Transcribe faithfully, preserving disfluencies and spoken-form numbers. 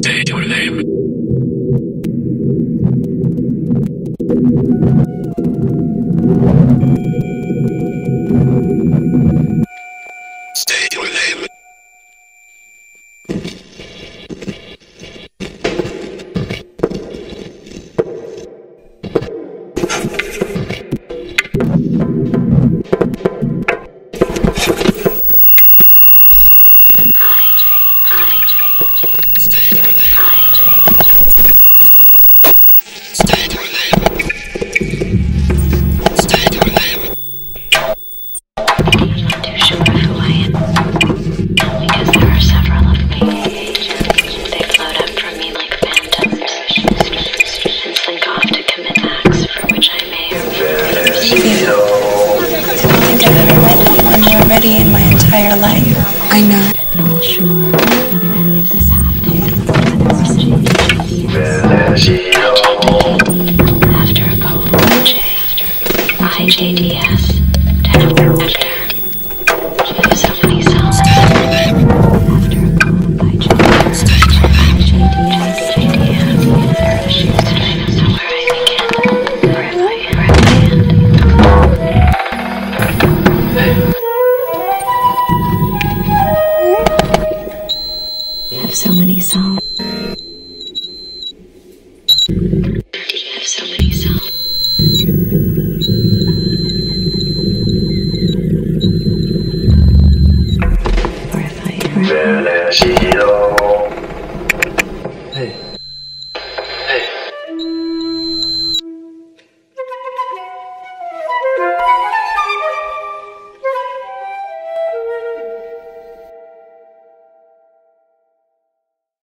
State your name. State your name. Ready in my entire life. I know. Not all sure whether any of this happened. After a colon J, I J D S, after so many cells. After a colon by J, I J D S, J D F. Parachutes, did I know where I begin? Where I, where I end?